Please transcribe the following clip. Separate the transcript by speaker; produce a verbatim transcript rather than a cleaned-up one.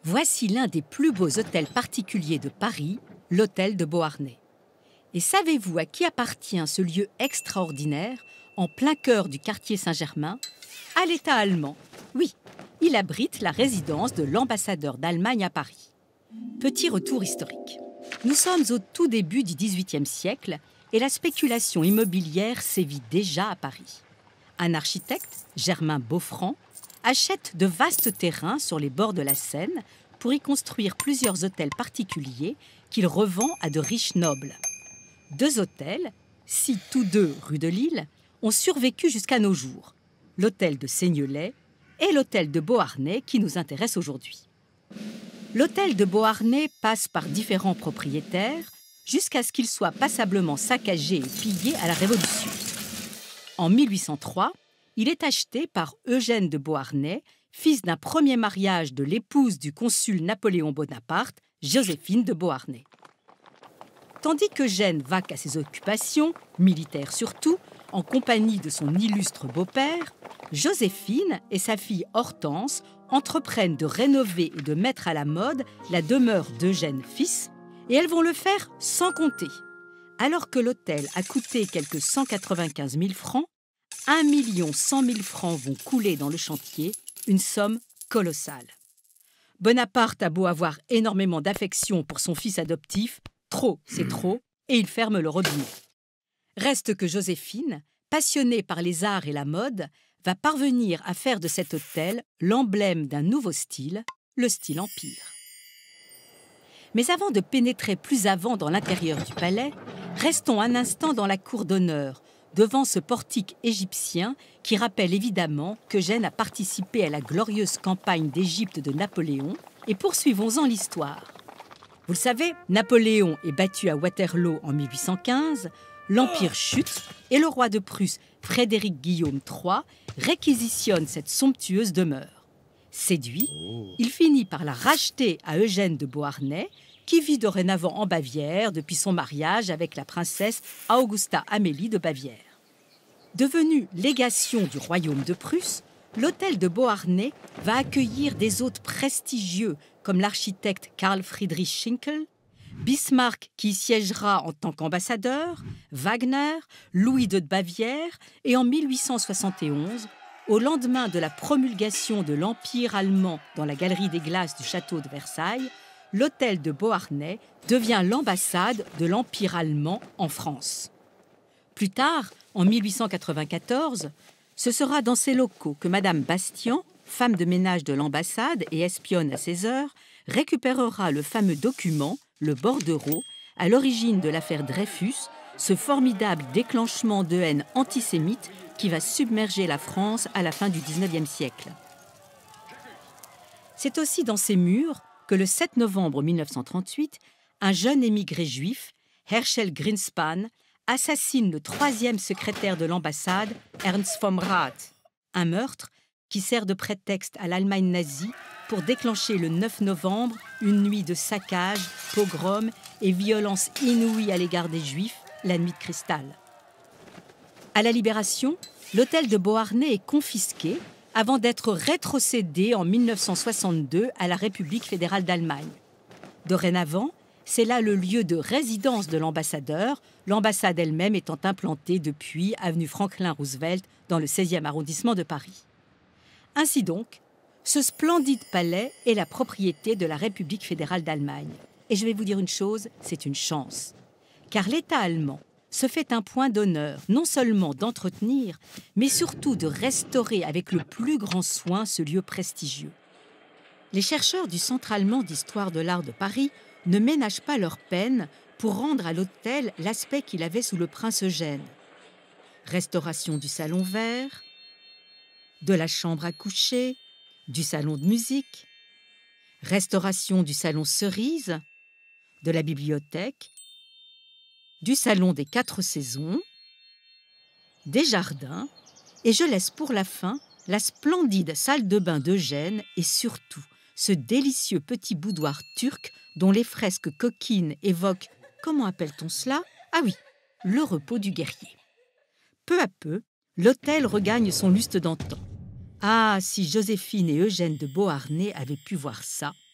Speaker 1: Voici l'un des plus beaux hôtels particuliers de Paris, l'hôtel de Beauharnais. Et savez-vous à qui appartient ce lieu extraordinaire, en plein cœur du quartier Saint-Germain? À l'État allemand. Oui, il abrite la résidence de l'ambassadeur d'Allemagne à Paris. Petit retour historique. Nous sommes au tout début du dix-huitième siècle et la spéculation immobilière sévit déjà à Paris. Un architecte, Germain Boffrand, achète de vastes terrains sur les bords de la Seine pour y construire plusieurs hôtels particuliers qu'il revend à de riches nobles. Deux hôtels, six tous deux rue de Lille, ont survécu jusqu'à nos jours. L'hôtel de Seignelay et l'hôtel de Beauharnais qui nous intéresse aujourd'hui. L'hôtel de Beauharnais passe par différents propriétaires jusqu'à ce qu'il soit passablement saccagé et pillé à la Révolution. En mille huit cent trois, il est acheté par Eugène de Beauharnais, fils d'un premier mariage de l'épouse du consul Napoléon Bonaparte, Joséphine de Beauharnais. Tandis qu'Eugène vaque à ses occupations, militaires surtout, en compagnie de son illustre beau-père, Joséphine et sa fille Hortense entreprennent de rénover et de mettre à la mode la demeure d'Eugène fils, et elles vont le faire sans compter. Alors que l'hôtel a coûté quelques cent quatre-vingt-quinze mille francs, un million cent mille francs vont couler dans le chantier, une somme colossale. Bonaparte a beau avoir énormément d'affection pour son fils adoptif, trop c'est trop, et il ferme le robinet. Reste que Joséphine, passionnée par les arts et la mode, va parvenir à faire de cet hôtel l'emblème d'un nouveau style, le style Empire. Mais avant de pénétrer plus avant dans l'intérieur du palais, restons un instant dans la cour d'honneur, devant ce portique égyptien qui rappelle évidemment qu'Eugène a participé à la glorieuse campagne d'Égypte de Napoléon, et poursuivons-en l'histoire. Vous le savez, Napoléon est battu à Waterloo en mille huit cent quinze, l'Empire chute et le roi de Prusse, Frédéric Guillaume trois, réquisitionne cette somptueuse demeure. Séduit, il finit par la racheter à Eugène de Beauharnais, qui vit dorénavant en Bavière depuis son mariage avec la princesse Augusta Amélie de Bavière. Devenu légation du royaume de Prusse, l'hôtel de Beauharnais va accueillir des hôtes prestigieux comme l'architecte Karl Friedrich Schinkel, Bismarck qui y siégera en tant qu'ambassadeur, Wagner, Louis deux de Bavière et en mille huit cent soixante et onze, au lendemain de la promulgation de l'Empire allemand dans la galerie des glaces du château de Versailles, l'hôtel de Beauharnais devient l'ambassade de l'Empire allemand en France. Plus tard, en mille huit cent quatre-vingt-quatorze, ce sera dans ces locaux que Madame Bastian, femme de ménage de l'ambassade et espionne à ses heures, récupérera le fameux document, le bordereau, à l'origine de l'affaire Dreyfus, ce formidable déclenchement de haine antisémite qui va submerger la France à la fin du dix-neuvième siècle. C'est aussi dans ces murs que le sept novembre mille neuf cent trente-huit, un jeune émigré juif, Herschel Greenspan, assassine le troisième secrétaire de l'ambassade, Ernst vom Rath. Un meurtre qui sert de prétexte à l'Allemagne nazie pour déclencher le neuf novembre une nuit de saccage, pogrom et violence inouïe à l'égard des Juifs, la nuit de cristal. À la Libération, l'hôtel de Beauharnais est confisqué avant d'être rétrocédé en mille neuf cent soixante-deux à la République fédérale d'Allemagne. Dorénavant, c'est là le lieu de résidence de l'ambassadeur, l'ambassade elle-même étant implantée depuis avenue Franklin Roosevelt dans le seizième arrondissement de Paris. Ainsi donc, ce splendide palais est la propriété de la République fédérale d'Allemagne. Et je vais vous dire une chose, c'est une chance. Car l'État allemand se fait un point d'honneur non seulement d'entretenir, mais surtout de restaurer avec le plus grand soin ce lieu prestigieux. Les chercheurs du Centre allemand d'histoire de l'art de Paris ne ménagent pas leur peine pour rendre à l'hôtel l'aspect qu'il avait sous le prince Eugène. Restauration du salon vert, de la chambre à coucher, du salon de musique, restauration du salon cerise, de la bibliothèque, du salon des quatre saisons, des jardins, et je laisse pour la fin la splendide salle de bain d'Eugène et surtout ce délicieux petit boudoir turc dont les fresques coquines évoquent, comment appelle-t-on cela? Ah oui, le repos du guerrier. Peu à peu, l'hôtel regagne son lustre d'antan. Ah, si Joséphine et Eugène de Beauharnais avaient pu voir ça!